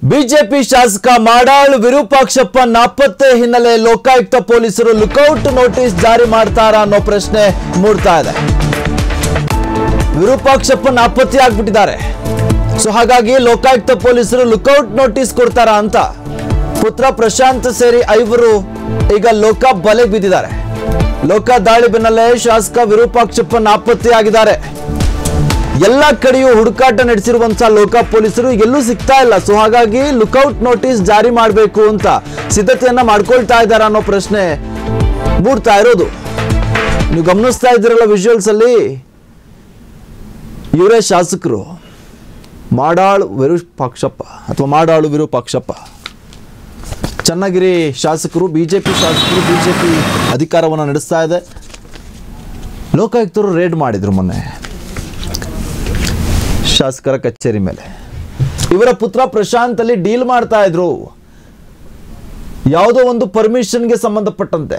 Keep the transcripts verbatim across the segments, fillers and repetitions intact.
BJP ಶಾಸಕ ಮಾಡಾಳ್ ವಿರೂಪಾಕ್ಷಪ್ಪ ನಾಪತ್ತೆ ಹಿನ್ನೆಲೆ ಲೋಕಾಯುಕ್ತ ಪೊಲೀಸರು ಲುಕೌಟ್ ನೋಟಿಸ್ ಜಾರಿ ಮಾಡ್ತಾರಾ ಅನ್ನೋ ಪ್ರಶ್ನೆ ಮೂಡ್ತಾ ಇದೆ. ವಿರೂಪಾಕ್ಷಪ್ಪ ನಾಪತ್ತೆ ಆಗ್ಬಿಟ್ಟಿದ್ದಾರೆ. ಸೊ ಹಾಗಾಗಿ ಲೋಕಾಯುಕ್ತ ಪೊಲೀಸರು ಲುಕೌಟ್ ನೋಟಿಸ್ ಕೊಡ್ತಾರಾ ಅಂತ ಪುತ್ರ ಪ್ರಶಾಂತ್ ಸೇರಿ ಐವರು ಈಗ ಲೋಕ ಬಲೆ ಬಿದ್ದಿದ್ದಾರೆ. ಲೋಕ ದಾಳಿ ಬೆನ್ನಲ್ಲೇ ಶಾಸಕ ವಿರೂಪಾಕ್ಷಪ್ಪ ನಾಪತ್ತೆ ಆಗಿದ್ದಾರೆ. ಎಲ್ಲ ಕಡೆಯೂ ಹುಡುಕಾಟ ನಡೆಸಿರುವಂತಹ ಲೋಕ ಪೊಲೀಸರು ಎಲ್ಲೂ ಸಿಗ್ತಾ ಇಲ್ಲ. ಸೊ ಹಾಗಾಗಿ ಲುಕೌಟ್ ನೋಟಿಸ್ ಜಾರಿ ಮಾಡಬೇಕು ಅಂತ ಸಿದ್ಧತೆಯನ್ನ ಮಾಡ್ಕೊಳ್ತಾ ಇದ್ದಾರೆ ಅನ್ನೋ ಪ್ರಶ್ನೆ ಮೂಡ್ತಾ ಇರೋದು. ನೀವು ಗಮನಿಸ್ತಾ ಇದ್ದೀರಲ್ಲ ವಿಜುವಲ್ಸ್ ಅಲ್ಲಿ, ಇವರೇ ಶಾಸಕರು ಮಾಡಾಳ್ ವಿರೂಪಾಕ್ಷಪ್ಪ ಅಥವಾ ಮಾಡಾಳು ವಿರೂಪಾಕ್ಷಪ್ಪ, ಚನ್ನಗಿರಿ ಶಾಸಕರು, ಬಿಜೆಪಿ ಶಾಸಕರು, ಬಿಜೆಪಿ ಅಧಿಕಾರವನ್ನು ನಡೆಸ್ತಾ ಇದೆ. ಲೋಕಾಯುಕ್ತರು ರೇಡ್ ಮಾಡಿದ್ರು ಮೊನ್ನೆ ಶಾಸಕರ ಕಚೇರಿ ಮೇಲೆ. ಇವರ ಪುತ್ರ ಪ್ರಶಾಂತ್ ಅಲ್ಲಿ ಡೀಲ್ ಮಾಡ್ತಾ ಇದ್ರು ಯಾವುದೋ ಒಂದು ಪರ್ಮಿಷನ್ಗೆ ಸಂಬಂಧಪಟ್ಟಂತೆ.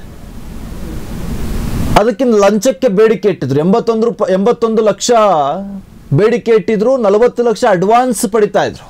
ಅದಕ್ಕೆ ಲಂಚಕ್ಕೆ ಬೇಡಿಕೆ ಇಟ್ಟಿದ್ರು. ಎಂಬತ್ತೊಂದು ರೂಪಾಯಿ ಎಂಬತ್ತೊಂದು ಲಕ್ಷ ಬೇಡಿಕೆ ಇಟ್ಟಿದ್ರು, ನಲವತ್ತು ಲಕ್ಷ ಅಡ್ವಾನ್ಸ್ ಪಡಿತಾ ಇದ್ರು.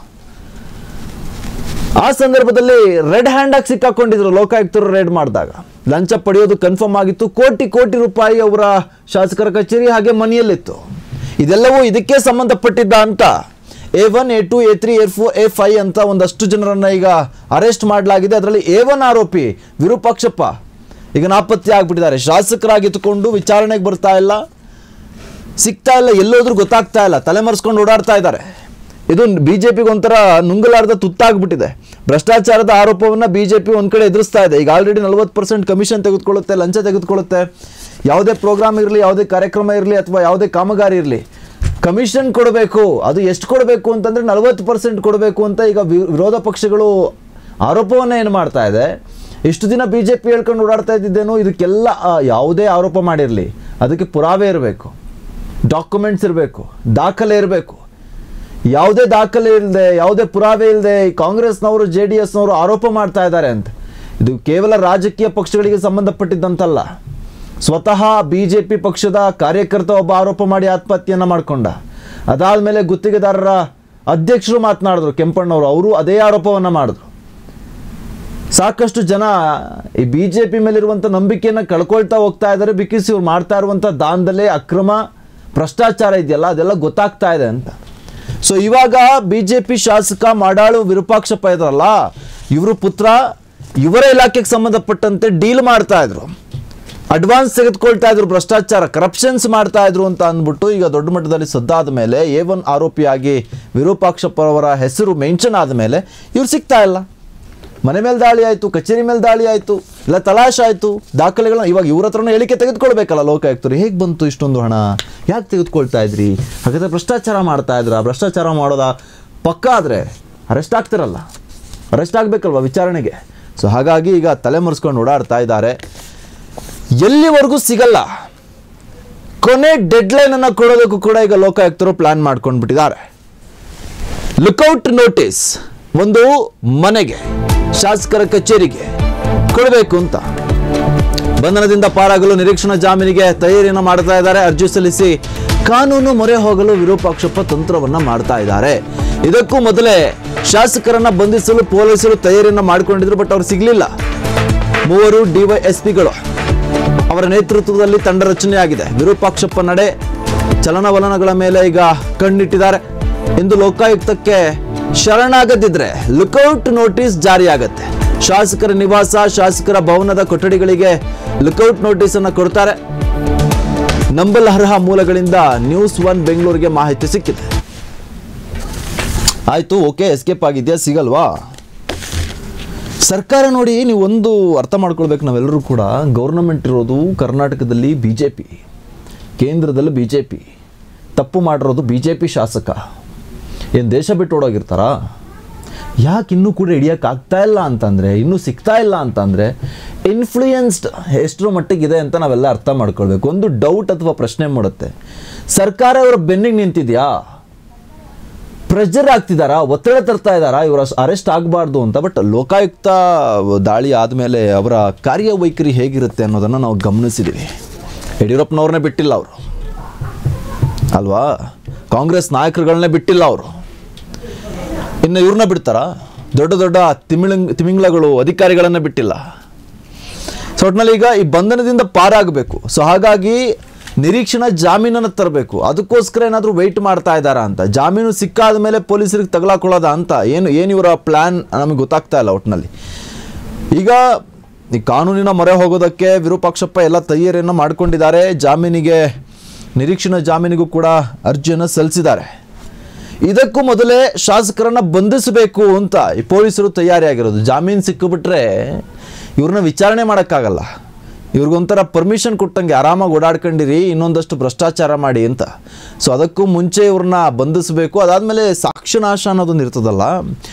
ಆ ಸಂದರ್ಭದಲ್ಲಿ ರೆಡ್ ಹ್ಯಾಂಡ್ ಆಗಿ ಸಿಕ್ಕಾಕೊಂಡಿದ್ರು ಲೋಕಾಯುಕ್ತರು ರೇಡ್ ಮಾಡಿದಾಗ. ಲಂಚ ಪಡೆಯೋದು ಕನ್ಫರ್ಮ್ ಆಗಿತ್ತು. ಕೋಟಿ ಕೋಟಿ ರೂಪಾಯಿ ಅವರ ಶಾಸಕರ ಕಚೇರಿ ಹಾಗೆ ಮನೆಯಲ್ಲಿತ್ತು. ಇದೆಲ್ಲವೂ ಇದಕ್ಕೆ ಸಂಬಂಧಪಟ್ಟಿದ್ದ ಅಂತ A one A two A three A four A five ಅಂತ ಒಂದಷ್ಟು ಜನರನ್ನ ಈಗ ಅರೆಸ್ಟ್ ಮಾಡಲಾಗಿದೆ. ಅದರಲ್ಲಿ ಎ ಒನ್ ಆರೋಪಿ ವಿರೂಪಾಕ್ಷಪ್ಪ ಈಗ ನಾಪತ್ತೆ ಆಗ್ಬಿಟ್ಟಿದ್ದಾರೆ. ಶಾಸಕರಾಗಿತ್ತುಕೊಂಡು ವಿಚಾರಣೆಗೆ ಬರ್ತಾ ಇಲ್ಲ, ಸಿಗ್ತಾ ಇಲ್ಲ, ಎಲ್ಲೋದ್ರೂ ಗೊತ್ತಾಗ್ತಾ ಇಲ್ಲ, ತಲೆಮರೆಸ್ಕೊಂಡು ಓಡಾಡ್ತಾ ಇದ್ದಾರೆ. ಇದು ಬಿಜೆಪಿಗೆ ಒಂಥರ ನುಂಗಲಾರ್ದ ತುತ್ತಾಗ್ಬಿಟ್ಟಿದೆ. ಭ್ರಷ್ಟಾಚಾರದ ಆರೋಪವನ್ನು ಬಿಜೆಪಿ ಒಂದ್ ಕಡೆ ಎದುರಿಸ್ತಾ ಇದೆ. ಈಗ ಆಲ್ರೆಡಿ ನಲ್ವತ್ತು ಪರ್ಸೆಂಟ್ ಕಮಿಷನ್ ತೆಗೆದುಕೊಳ್ಳುತ್ತೆ, ಲಂಚ ತೆಗೆದುಕೊಳ್ಳುತ್ತೆ. ಯಾವುದೇ ಪ್ರೋಗ್ರಾಮ್ ಇರಲಿ, ಯಾವುದೇ ಕಾರ್ಯಕ್ರಮ ಇರಲಿ ಅಥವಾ ಯಾವುದೇ ಕಾಮಗಾರಿ ಇರಲಿ, ಕಮಿಷನ್ ಕೊಡಬೇಕು. ಅದು ಎಷ್ಟು ಕೊಡಬೇಕು ಅಂತಂದ್ರೆ ನಲ್ವತ್ತು ಪರ್ಸೆಂಟ್ ಕೊಡಬೇಕು ಅಂತ ಈಗ ವಿರೋಧ ಪಕ್ಷಗಳು ಆರೋಪವನ್ನ ಏನು ಮಾಡ್ತಾ ಇದೆ. ಇಷ್ಟು ದಿನ ಬಿಜೆಪಿ ಹೇಳ್ಕೊಂಡು ಓಡಾಡ್ತಾ ಇದ್ದಿದ್ದೇನೋ, ಇದಕ್ಕೆಲ್ಲ ಯಾವುದೇ ಆರೋಪ ಮಾಡಿರಲಿ ಅದಕ್ಕೆ ಪುರಾವೆ ಇರಬೇಕು, ಡಾಕ್ಯುಮೆಂಟ್ಸ್ ಇರಬೇಕು, ದಾಖಲೆ ಇರಬೇಕು. ಯಾವುದೇ ದಾಖಲೆ ಇಲ್ಲದೆ, ಯಾವುದೇ ಪುರಾವೆ ಇಲ್ಲದೆ ಕಾಂಗ್ರೆಸ್ನವರು ಜೆ ಡಿ ಎಸ್ನವರು ಆರೋಪ ಮಾಡ್ತಾ ಇದ್ದಾರೆ ಅಂತ. ಇದು ಕೇವಲ ರಾಜಕೀಯ ಪಕ್ಷಗಳಿಗೆ ಸಂಬಂಧಪಟ್ಟಿದ್ದಂತಲ್ಲ. ಸ್ವತಃ ಬಿಜೆಪಿ ಪಕ್ಷದ ಕಾರ್ಯಕರ್ತ ಒಬ್ಬ ಆರೋಪ ಮಾಡಿ ಆತ್ಮಹತ್ಯೆಯನ್ನ ಮಾಡಿಕೊಂಡ. ಅದಾದ್ಮೇಲೆ ಗುತ್ತಿಗೆದಾರರ ಅಧ್ಯಕ್ಷರು ಮಾತನಾಡಿದ್ರು, ಕೆಂಪಣ್ಣವರು, ಅವರು ಅದೇ ಆರೋಪವನ್ನ ಮಾಡಿದ್ರು. ಸಾಕಷ್ಟು ಜನ ಈ ಬಿಜೆಪಿ ಮೇಲಿರುವಂಥ ನಂಬಿಕೆಯನ್ನು ಕಳ್ಕೊಳ್ತಾ ಹೋಗ್ತಾ ಇದ್ದಾರೆ. ಬಿಕಾಸ್ ಇವ್ರು ಮಾಡ್ತಾ ಇರುವಂಥ ದಾನದಲ್ಲೇ ಅಕ್ರಮ ಭ್ರಷ್ಟಾಚಾರ ಇದೆಯಲ್ಲ, ಅದೆಲ್ಲ ಗೊತ್ತಾಗ್ತಾ ಇದೆ ಅಂತ. ಸೊ ಇವಾಗ ಬಿಜೆಪಿ ಶಾಸಕ ಮಾಡಾಳು ವಿರೂಪಾಕ್ಷಪ್ಪ ಇದ್ರಲ್ಲ, ಇವರು ಪುತ್ರ ಇವರ ಇಲಾಖೆಗೆ ಸಂಬಂಧಪಟ್ಟಂತೆ ಡೀಲ್ ಮಾಡ್ತಾ ಇದ್ರು, ಅಡ್ವಾನ್ಸ್ ತೆಗೆದುಕೊಳ್ತಾ ಇದ್ರು, ಭ್ರಷ್ಟಾಚಾರ ಕರಪ್ಷನ್ಸ್ ಮಾಡ್ತಾ ಇದ್ರು ಅಂತ ಅಂದ್ಬಿಟ್ಟು ಈಗ ದೊಡ್ಡ ಮಟ್ಟದಲ್ಲಿ ಸದ್ದಾದ ಮೇಲೆ ಎ ಒನ್ ಆರೋಪಿಯಾಗಿ ವಿರೂಪಾಕ್ಷಪ್ಪ ಅವರ ಹೆಸರು ಮೆನ್ಷನ್ ಆದ ಮೇಲೆ ಇವ್ರು ಸಿಗ್ತಾ ಇಲ್ಲ. ಮನೆ ಮೇಲೆ ದಾಳಿ ಆಯಿತು, ಕಚೇರಿ ಮೇಲೆ ದಾಳಿ ಆಯಿತು, ಇಲ್ಲ ತಲಾಶ್ ಆಯಿತು, ದಾಖಲೆಗಳನ್ನ ಇವಾಗ ಇವ್ರ ಹತ್ರನೂ ಹೇಳಿಕೆ ತೆಗೆದುಕೊಳ್ಬೇಕಲ್ಲ ಲೋಕಾಯುಕ್ತರು. ಹೇಗೆ ಬಂತು ಇಷ್ಟೊಂದು ಹಣ, ಯಾಕೆ ತೆಗೆದುಕೊಳ್ತಾ ಇದ್ರಿ, ಹಾಗಾದರೆ ಭ್ರಷ್ಟಾಚಾರ ಮಾಡ್ತಾ ಇದ್ರ, ಭ್ರಷ್ಟಾಚಾರ ಮಾಡೋದ ಪಕ್ಕ ಆದರೆ ಅರೆಸ್ಟ್ ಆಗ್ತಿರಲ್ಲ, ಅರೆಸ್ಟ್ ಆಗಬೇಕಲ್ವ ವಿಚಾರಣೆಗೆ. ಸೊ ಹಾಗಾಗಿ ಈಗ ತಲೆಮರೆಸ್ಕೊಂಡು ಓಡಾಡ್ತಾ ಇದ್ದಾರೆ. ಎಲ್ಲಿವರೆಗೂ ಸಿಗಲ್ಲ, ಕೊನೆ ಡೆಡ್ಲೈನ್ ಅನ್ನು ಕೊಡೋದಕ್ಕೂ ಕೂಡ ಈಗ ಲೋಕಾಯುಕ್ತರು ಪ್ಲಾನ್ ಮಾಡ್ಕೊಂಡು ಬಿಟ್ಟಿದ್ದಾರೆ. ಲುಕೌಟ್ ನೋಟಿಸ್ ಒಂದು ಮನೆಗೆ, ಶಾಸಕರ ಕಚೇರಿಗೆ ಕೊಡಬೇಕು ಅಂತ ಬಂಧನದಿಂದ ಪಾರಾಗಲು ನಿರೀಕ್ಷಣಾ ಜಾಮೀನಿಗೆ ತಯಾರಿಯನ್ನು ಮಾಡ್ತಾ ಇದ್ದಾರೆ. ಅರ್ಜಿ ಸಲ್ಲಿಸಿ ಕಾನೂನು ಮೊರೆ ಹೋಗಲು ವಿರೂಪಾಕ್ಷಪ್ಪ ತಂತ್ರವನ್ನ ಮಾಡ್ತಾ ಇದ್ದಾರೆ. ಇದಕ್ಕೂ ಮೊದಲೇ ಶಾಸಕರನ್ನ ಬಂಧಿಸಲು ಪೊಲೀಸರು ತಯಾರಿಯನ್ನ ಮಾಡಿಕೊಂಡಿದ್ರು, ಬಟ್ ಅವ್ರು ಸಿಗ್ಲಿಲ್ಲ. ಮೂವರು ಡಿವೈಎಸ್ಪಿಗಳು ಅವರ ನೇತೃತ್ವದಲ್ಲಿ ತಂಡ ರಚನೆಯಾಗಿದೆ. ವಿರೂಪಾಕ್ಷಪ್ಪ ನಡೆ ಚಲನವಲನಗಳ ಮೇಲೆ ಈಗ ಕಣ್ಣಿಟ್ಟಿದ್ದಾರೆ. ಇಂದು ಲೋಕಾಯುಕ್ತಕ್ಕೆ ಶರಣಾಗದಿದ್ರೆ ಲುಕೌಟ್ ನೋಟಿಸ್ ಜಾರಿಯಾಗತ್ತೆ. ಶಾಸಕರ ನಿವಾಸ, ಶಾಸಕರ ಭವನದ ಕೊಠಡಿಗಳಿಗೆ ಲುಕೌಟ್ ನೋಟಿಸ್ ಅನ್ನು ಕೊಡ್ತಾರೆ. ನಂಬಲರ್ಹ ಮೂಲಗಳಿಂದ ನ್ಯೂಸ್ ಒನ್ ಬೆಂಗಳೂರಿಗೆ ಮಾಹಿತಿ ಸಿಕ್ಕಿದೆ. ಆಯ್ತು, ಓಕೆ, ಎಸ್ಕೇಪ್ ಆಗಿದ್ಯಾ, ಸಿಗಲ್ವಾ? ಸರ್ಕಾರ ನೋಡಿ, ನೀವು ಒಂದು ಅರ್ಥ ಮಾಡ್ಕೊಳ್ಬೇಕು ನಾವೆಲ್ಲರೂ ಕೂಡ, ಗೌರ್ನಮೆಂಟ್ ಇರೋದು ಕರ್ನಾಟಕದಲ್ಲಿ ಬಿ ಜೆ ಪಿ, ಕೇಂದ್ರದಲ್ಲಿ ಬಿ ಜೆ ಪಿ, ತಪ್ಪು ಮಾಡಿರೋದು ಬಿ ಜೆ ಪಿ ಶಾಸಕ. ಏನು ದೇಶ ಬಿಟ್ಟು ಓಡೋಗಿರ್ತಾರಾ? ಯಾಕೆ ಇನ್ನೂ ಕೂಡ ಹಿಡಿಯೋಕ್ಕಾಗ್ತಾ ಇಲ್ಲ ಅಂತಂದರೆ, ಇನ್ನೂ ಸಿಗ್ತಾ ಇಲ್ಲ ಅಂತಂದರೆ ಇನ್ಫ್ಲೂಯೆನ್ಸ್ಡ್ ಎಷ್ಟರ ಮಟ್ಟಿಗಿದೆ ಅಂತ ನಾವೆಲ್ಲ ಅರ್ಥ ಮಾಡ್ಕೊಳ್ಬೇಕು. ಒಂದು ಡೌಟ್ ಅಥವಾ ಪ್ರಶ್ನೆ ಮಾಡುತ್ತೆ, ಸರ್ಕಾರ ಇವರ ಬೆನ್ನಿಗೆ ನಿಂತಿದೆಯಾ, ಪ್ರೆಷರ್ ಆಗ್ತಿದ್ದಾರಾ, ಒತ್ತಡ ತರ್ತಾ ಇದ್ದಾರಾ ಇವರ ಅರೆಸ್ಟ್ ಆಗಬಾರ್ದು ಅಂತ. ಬಟ್ ಲೋಕಾಯುಕ್ತ ದಾಳಿ ಆದಮೇಲೆ ಅವರ ಕಾರ್ಯವೈಖರಿ ಹೇಗಿರುತ್ತೆ ಅನ್ನೋದನ್ನು ನಾವು ಗಮನಿಸಿದ್ದೀವಿ. ಯಡಿಯೂರಪ್ಪನವ್ರನ್ನೇ ಬಿಟ್ಟಿಲ್ಲ ಅವರು ಅಲ್ವಾ, ಕಾಂಗ್ರೆಸ್ ನಾಯಕರುಗಳನ್ನೇ ಬಿಟ್ಟಿಲ್ಲ ಅವರು. ಇನ್ನು ಇವ್ರನ್ನ ಬಿಡ್ತಾರಾ? ದೊಡ್ಡ ದೊಡ್ಡ ತಿಮಿಂಗ್ ತಿಮಿಂಗ್ಲಗಳು ಅಧಿಕಾರಿಗಳನ್ನು ಬಿಟ್ಟಿಲ್ಲ. ಸೊ ಒಟ್ಟಿನಲ್ಲಿ ಈಗ ಈ ಬಂಧನದಿಂದ ಪಾರಾಗಬೇಕು. ಸೊ ಹಾಗಾಗಿ ನಿರೀಕ್ಷಣಾ ಜಾಮೀನನ್ನು ತರಬೇಕು. ಅದಕ್ಕೋಸ್ಕರ ಏನಾದರೂ ವೆಯ್ಟ್ ಮಾಡ್ತಾ ಇದ್ದಾರಾ ಅಂತ. ಜಾಮೀನು ಸಿಕ್ಕಾದ ಮೇಲೆ ಪೊಲೀಸರಿಗೆ ತಗಲಾಕೊಳ್ಳೋದ ಅಂತ ಏನು ಏನು ಇವರ ಪ್ಲ್ಯಾನ್ ನಮಗೆ ಗೊತ್ತಾಗ್ತಾ ಇಲ್ಲ. ಒಟ್ಟಿನಲ್ಲಿ ಈಗ ಈ ಕಾನೂನಿನ ಮೊರೆ ಹೋಗೋದಕ್ಕೆ ವಿರೂಪಾಕ್ಷಪ್ಪ ಎಲ್ಲ ತಯಾರಿಯನ್ನು ಮಾಡಿಕೊಂಡಿದ್ದಾರೆ. ಜಾಮೀನಿಗೆ ನಿರೀಕ್ಷಣಾ ಜಾಮೀನಿಗೂ ಕೂಡ ಅರ್ಜಿಯನ್ನು ಸಲ್ಲಿಸಿದ್ದಾರೆ. ಇದಕ್ಕೂ ಮೊದಲೇ ಶಾಸಕರನ್ನ ಬಂಧಿಸಬೇಕು ಅಂತ ಈ ಪೊಲೀಸರು ತಯಾರಿಯಾಗಿರೋದು. ಜಾಮೀನು ಸಿಕ್ಕಿಬಿಟ್ರೆ ಇವ್ರನ್ನ ವಿಚಾರಣೆ ಮಾಡೋಕ್ಕಾಗಲ್ಲ. ಇವ್ರಿಗೊಂಥರ ಪರ್ಮಿಷನ್ ಕೊಟ್ಟಂಗೆ ಆರಾಮಾಗಿ ಓಡಾಡ್ಕೊಂಡಿರಿ, ಇನ್ನೊಂದಷ್ಟು ಭ್ರಷ್ಟಾಚಾರ ಮಾಡಿ ಅಂತ. ಸೊ ಅದಕ್ಕೂ ಮುಂಚೆ ಇವ್ರನ್ನ ಬಂಧಿಸಬೇಕು. ಅದಾದಮೇಲೆ ಸಾಕ್ಷ್ಯ ನಾಶ ಅನ್ನೋದೊಂದು ಇರ್ತದಲ್ಲ,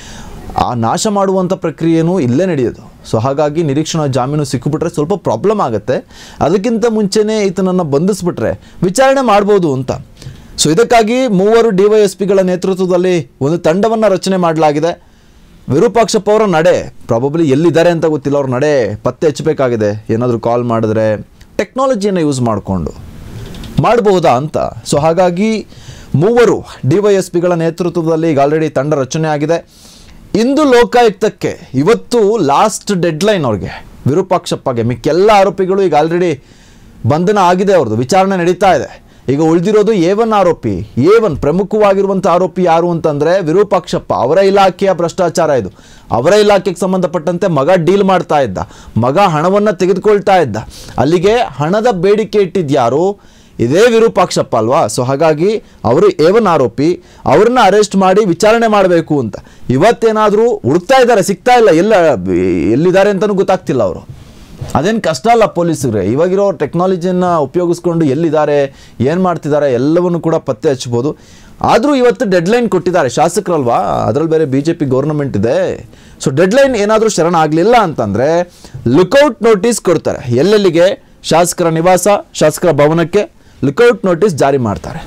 ಆ ನಾಶ ಮಾಡುವಂಥ ಪ್ರಕ್ರಿಯೆನೂ ಇಲ್ಲೇ ನಡೆಯೋದು. ಸೊ ಹಾಗಾಗಿ ನಿರೀಕ್ಷಣಾ ಜಾಮೀನು ಸಿಕ್ಕಿಬಿಟ್ರೆ ಸ್ವಲ್ಪ ಪ್ರಾಬ್ಲಮ್ ಆಗುತ್ತೆ. ಅದಕ್ಕಿಂತ ಮುಂಚೆನೇ ಈತನನ್ನು ಬಂಧಿಸ್ಬಿಟ್ರೆ ವಿಚಾರಣೆ ಮಾಡ್ಬೋದು ಅಂತ. ಸೊ ಇದಕ್ಕಾಗಿ ಮೂವರು ಡಿ ವೈ ಎಸ್ ಪಿಗಳ ನೇತೃತ್ವದಲ್ಲಿ ಒಂದು ತಂಡವನ್ನು ರಚನೆ ಮಾಡಲಾಗಿದೆ. ವಿರೂಪಾಕ್ಷಪ್ಪ ಅವರ ನಡೆ ಪ್ರಾಬಬ್ಲಿ ಎಲ್ಲಿದ್ದಾರೆ ಅಂತ ಗೊತ್ತಿಲ್ಲ, ಅವ್ರ ನಡೆ ಪತ್ತೆ ಹಚ್ಚಬೇಕಾಗಿದೆ. ಏನಾದರೂ ಕಾಲ್ ಮಾಡಿದ್ರೆ ಟೆಕ್ನಾಲಜಿಯನ್ನು ಯೂಸ್ ಮಾಡಿಕೊಂಡು ಮಾಡಬಹುದಾ ಅಂತ. ಸೊ ಹಾಗಾಗಿ ಮೂವರು ಡಿ ವೈ ಎಸ್ ಪಿಗಳ ನೇತೃತ್ವದಲ್ಲಿ ಈಗ ಆಲ್ರೆಡಿ ತಂಡ ರಚನೆ ಆಗಿದೆ. ಇಂದು ಲೋಕಾಯುಕ್ತಕ್ಕೆ ಇವತ್ತು ಲಾಸ್ಟ್ ಡೆಡ್ಲೈನ್ ಅವ್ರಿಗೆ, ವಿರೂಪಾಕ್ಷಪ್ಪಗೆ. ಮಿಕ್ಕೆಲ್ಲ ಆರೋಪಿಗಳು ಈಗ ಆಲ್ರೆಡಿ ಬಂಧನ ಆಗಿದೆ, ಅವ್ರದ್ದು ವಿಚಾರಣೆ ನಡೀತಾ ಇದೆ. ಈಗ ಉಳಿದಿರೋದು ಎ ಒನ್ ಆರೋಪಿ. ಎ ಒನ್ ಪ್ರಮುಖವಾಗಿರುವಂಥ ಆರೋಪಿ ಯಾರು ಅಂತಂದರೆ ವಿರೂಪಾಕ್ಷಪ್ಪ. ಅವರ ಇಲಾಖೆಯ ಭ್ರಷ್ಟಾಚಾರ ಇದು. ಅವರ ಇಲಾಖೆಗೆ ಸಂಬಂಧಪಟ್ಟಂತೆ ಮಗ ಡೀಲ್ ಮಾಡ್ತಾ ಇದ್ದ, ಮಗ ಹಣವನ್ನು ತೆಗೆದುಕೊಳ್ತಾ ಇದ್ದ. ಅಲ್ಲಿಗೆ ಹಣದ ಬೇಡಿಕೆ ಇಟ್ಟಿದ್ಯಾರು? ಇದೇ ವಿರೂಪಾಕ್ಷಪ್ಪ ಅಲ್ವಾ? ಸೊ ಹಾಗಾಗಿ ಅವರು ಎ ಒನ್ ಆರೋಪಿ. ಅವ್ರನ್ನ ಅರೆಸ್ಟ್ ಮಾಡಿ ವಿಚಾರಣೆ ಮಾಡಬೇಕು ಅಂತ ಇವತ್ತೇನಾದರೂ ಹುಡುಕ್ತಾ ಇದ್ದಾರೆ, ಸಿಗ್ತಾ ಇಲ್ಲ. ಎಲ್ಲ ಎಲ್ಲಿದ್ದಾರೆ ಅಂತಲೂ ಗೊತ್ತಾಗ್ತಿಲ್ಲ ಅವರು. ಅದೇನು ಕಷ್ಟ ಅಲ್ಲ ಪೊಲೀಸರಿಗೆ. ಇವಾಗಿರೋ ಟೆಕ್ನಾಲಜಿಯನ್ನು ಉಪಯೋಗಿಸ್ಕೊಂಡು ಎಲ್ಲಿದ್ದಾರೆ, ಏನು ಮಾಡ್ತಿದ್ದಾರೆ ಎಲ್ಲವನ್ನು ಕೂಡ ಪತ್ತೆ ಹಚ್ಬೋದು. ಆದರೂ ಇವತ್ತು ಡೆಡ್ಲೈನ್ ಕೊಟ್ಟಿದ್ದಾರೆ ಶಾಸಕರಲ್ವಾ, ಅದರಲ್ಲಿ ಬೇರೆ ಬಿ ಜೆ ಪಿ ಗೌರ್ನಮೆಂಟ್ ಇದೆ. ಸೊ ಡೆಡ್ಲೈನ್ ಏನಾದರೂ ಶರಣ ಆಗಲಿಲ್ಲ ಅಂತಂದರೆ ಲುಕೌಟ್ ನೋಟಿಸ್ ಕೊಡ್ತಾರೆ. ಎಲ್ಲೆಲ್ಲಿಗೆ? ಶಾಸಕರ ನಿವಾಸ, ಶಾಸಕರ ಭವನಕ್ಕೆ ಲುಕೌಟ್ ನೋಟಿಸ್ ಜಾರಿ ಮಾಡ್ತಾರೆ.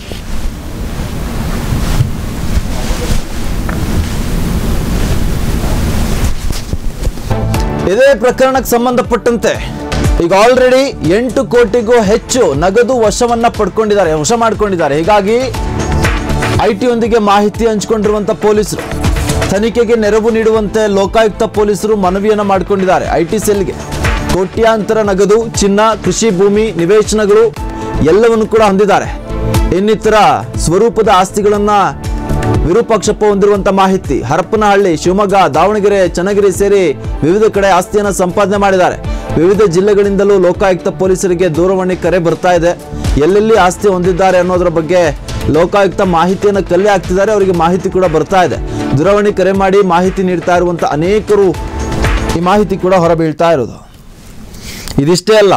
ಇದೇ ಪ್ರಕರಣಕ್ಕೆ ಸಂಬಂಧಪಟ್ಟಂತೆ ಈಗ ಆಲ್ರೆಡಿ ಎಂಟು ಕೋಟಿಗೂ ಹೆಚ್ಚು ನಗದು ವಶವನ್ನ ಪಡ್ಕೊಂಡಿದ್ದಾರೆ, ವಶ ಮಾಡ್ಕೊಂಡಿದ್ದಾರೆ. ಹೀಗಾಗಿ ಐ ಟಿಯೊಂದಿಗೆ ಮಾಹಿತಿ ಹಂಚಿಕೊಂಡಿರುವಂಥ ಪೊಲೀಸರು ತನಿಖೆಗೆ ನೆರವು ನೀಡುವಂತೆ ಲೋಕಾಯುಕ್ತ ಪೊಲೀಸರು ಮನವಿಯನ್ನು ಮಾಡಿಕೊಂಡಿದ್ದಾರೆ. ಐ ಟಿ ಸೆಲ್ಗೆ ಕೋಟ್ಯಾಂತರ ನಗದು, ಚಿನ್ನ, ಕೃಷಿ ಭೂಮಿ, ನಿವೇಶನಗಳು ಎಲ್ಲವನ್ನು ಕೂಡ ಹೊಂದಿದ್ದಾರೆ. ಇನ್ನಿತರ ಸ್ವರೂಪದ ಆಸ್ತಿಗಳನ್ನು ವಿರೂಪಾಕ್ಷಪ್ಪ ಹೊಂದಿರುವಂಥ ಮಾಹಿತಿ. ಹರಪನಹಳ್ಳಿ, ಶಿವಮೊಗ್ಗ, ದಾವಣಗೆರೆ, ಚನ್ನಗಿರಿ ಸೇರಿ ವಿವಿಧ ಕಡೆ ಆಸ್ತಿಯನ್ನು ಸಂಪಾದನೆ ಮಾಡಿದ್ದಾರೆ. ವಿವಿಧ ಜಿಲ್ಲೆಗಳಿಂದಲೂ ಲೋಕಾಯುಕ್ತ ಪೊಲೀಸರಿಗೆ ದೂರವಾಣಿ ಕರೆ ಬರ್ತಾ ಇದೆ. ಎಲ್ಲೆಲ್ಲಿ ಆಸ್ತಿ ಹೊಂದಿದ್ದಾರೆ ಅನ್ನೋದ್ರ ಬಗ್ಗೆ ಲೋಕಾಯುಕ್ತ ಮಾಹಿತಿಯನ್ನು ಕಲೆ ಹಾಕ್ತಿದ್ದಾರೆ. ಅವರಿಗೆ ಮಾಹಿತಿ ಕೂಡ ಬರ್ತಾ ಇದೆ. ದೂರವಾಣಿ ಕರೆ ಮಾಡಿ ಮಾಹಿತಿ ನೀಡ್ತಾ ಇರುವಂಥ ಅನೇಕರು ಈ ಮಾಹಿತಿ ಕೂಡ ಹೊರಬೀಳ್ತಾ ಇರೋದು. ಇದಿಷ್ಟೇ ಅಲ್ಲ,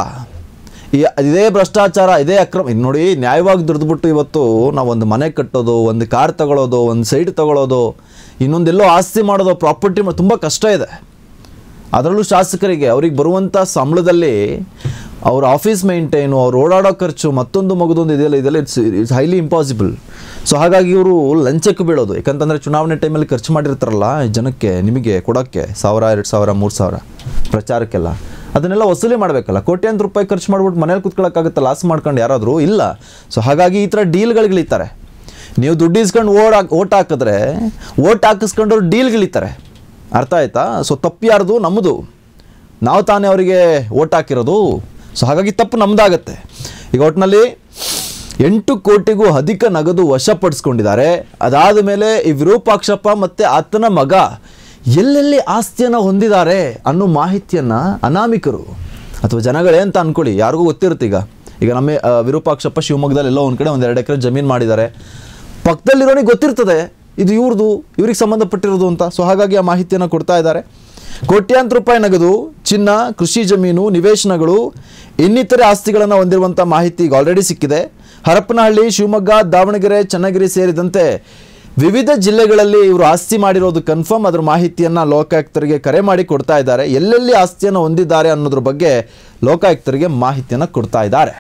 ಈ ಇದೇ ಭ್ರಷ್ಟಾಚಾರ, ಇದೇ ಅಕ್ರಮ. ಇದು ನೋಡಿ, ನ್ಯಾಯವಾಗಿ ದುಡಿದ್ಬಿಟ್ಟು ಇವತ್ತು ನಾವು ಒಂದು ಮನೆ ಕಟ್ಟೋದು, ಒಂದು ಕಾರ್ ತಗೊಳ್ಳೋದು, ಒಂದು ಸೈಟ್ ತಗೊಳ್ಳೋದು, ಇನ್ನೊಂದೆಲ್ಲೋ ಆಸ್ತಿ ಮಾಡೋದು, ಪ್ರಾಪರ್ಟಿ ತುಂಬ ಕಷ್ಟ ಇದೆ. ಅದರಲ್ಲೂ ಶಾಸಕರಿಗೆ ಅವ್ರಿಗೆ ಬರುವಂಥ ಸಂಬಳದಲ್ಲಿ ಅವ್ರ ಆಫೀಸ್ ಮೇಂಟೈನು, ಅವ್ರು ಓಡಾಡೋ ಖರ್ಚು, ಮತ್ತೊಂದು ಮಗದೊಂದು ಇದೆಲ್ಲ ಇದೆಲ್ಲ it's it's highly impossible. So ಹಾಗಾಗಿ ಇವರು ಲಂಚಕ್ಕೆ ಬೀಳೋದು. ಯಾಕಂತಂದರೆ ಚುನಾವಣೆ ಟೈಮಲ್ಲಿ ಖರ್ಚು ಮಾಡಿರ್ತಾರಲ್ಲ ಜನಕ್ಕೆ, ನಿಮಗೆ ಕೊಡೋಕ್ಕೆ ಸಾವಿರ, ಎರಡು ಸಾವಿರ, ಮೂರು ಸಾವಿರ ಪ್ರಚಾರಕ್ಕೆಲ್ಲ, ಅದನ್ನೆಲ್ಲ ವಸೂಲಿ ಮಾಡಬೇಕಲ್ಲ. ಕೋಟ್ಯಾಂತರ ರೂಪಾಯಿ ಖರ್ಚು ಮಾಡ್ಬಿಟ್ಟು ಮನೇಲಿ ಕೂತ್ಕೊಳ್ಳೋಕ್ಕಾಗುತ್ತೆ ಲಾಸ್ ಮಾಡ್ಕೊಂಡು ಯಾರಾದರೂ? ಇಲ್ಲ. ಸೊ ಹಾಗಾಗಿ ಈ ಥರ ಡೀಲ್ಗಳಿಗಿಳಿತಾರೆ. ನೀವು ದುಡ್ಡು ಇಸ್ಕೊಂಡು ಓಡ್ ಹಾಕಿ ಓಟ್ ಹಾಕಿದ್ರೆ ಓಟ್ ಹಾಕಿಸ್ಕೊಂಡವ್ರು ಡೀಲ್ಗಳಿತಾರೆ. ಅರ್ಥ ಆಯ್ತಾ? ಸೊ ತಪ್ಪು ಯಾರ್ದು? ನಮ್ಮದು. ನಾವು ತಾನೇ ಅವರಿಗೆ ಓಟ್ ಹಾಕಿರೋದು. ಸೊ ಹಾಗಾಗಿ ತಪ್ಪು ನಮ್ಮದಾಗತ್ತೆ. ಈಗ ಒಟ್ಟಿನಲ್ಲಿ ಎಂಟು ಕೋಟಿಗೂ ಅಧಿಕ ನಗದು ವಶಪಡಿಸ್ಕೊಂಡಿದ್ದಾರೆ. ಅದಾದ ಮೇಲೆ ಈ ವಿರೂಪಾಕ್ಷಪ್ಪ ಮತ್ತು ಆತನ ಮಗ ಎಲ್ಲೆಲ್ಲಿ ಆಸ್ತಿಯನ್ನು ಹೊಂದಿದ್ದಾರೆ ಅನ್ನೋ ಮಾಹಿತಿಯನ್ನು ಅನಾಮಿಕರು ಅಥವಾ ಜನಗಳೇ ಅಂತ ಅಂದ್ಕೊಳ್ಳಿ, ಯಾರಿಗೂ ಗೊತ್ತಿರುತ್ತೆ. ಈಗ ಈಗ ನಮ್ಮ ವಿರೂಪಾಕ್ಷಪ್ಪ ಶಿವಮೊಗ್ಗದಲ್ಲಿ ಎಲ್ಲೋ ಒಂದು ಕಡೆ ಒಂದು ಎರಡು ಎಕರೆ ಜಮೀನು ಮಾಡಿದ್ದಾರೆ. ಪಕ್ಕದಲ್ಲಿರೋನಿಗೆ ಗೊತ್ತಿರ್ತದೆ ಇದು ಇವ್ರದು, ಇವ್ರಿಗೆ ಸಂಬಂಧಪಟ್ಟಿರೋದು ಅಂತ. ಸೊ ಹಾಗಾಗಿ ಆ ಮಾಹಿತಿಯನ್ನು ಕೊಡ್ತಾ ಇದ್ದಾರೆ. ಕೋಟ್ಯಾಂತರ ರೂಪಾಯಿ ನಗದು, ಚಿನ್ನ, ಕೃಷಿ ಜಮೀನು, ನಿವೇಶನಗಳು, ಇನ್ನಿತರೆ ಆಸ್ತಿಗಳನ್ನು ಹೊಂದಿರುವಂಥ ಮಾಹಿತಿ ಈಗ ಆಲ್ರೆಡಿ ಸಿಕ್ಕಿದೆ. ಹರಪನಹಳ್ಳಿ, ಶಿವಮೊಗ್ಗ, ದಾವಣಗೆರೆ, ಚನ್ನಗಿರಿ ಸೇರಿದಂತೆ ವಿವಿಧ ಜಿಲ್ಲೆಗಳಲ್ಲಿ ಇವರು ಆಸ್ತಿ ಮಾಡಿರೋದು ಕನ್ಫರ್ಮ್. ಅದರ ಮಾಹಿತಿಯನ್ನು ಲೋಕಾಯುಕ್ತರಿಗೆ ಕರೆ ಮಾಡಿ ಕೊಡ್ತಾ ಇದ್ದಾರೆ. ಎಲ್ಲೆಲ್ಲಿ ಆಸ್ತಿಯನ್ನು ಹೊಂದಿದ್ದಾರೆ ಅನ್ನೋದ್ರ ಬಗ್ಗೆ ಲೋಕಾಯುಕ್ತರಿಗೆ ಮಾಹಿತಿಯನ್ನು ಕೊಡ್ತಾ ಇದ್ದಾರೆ.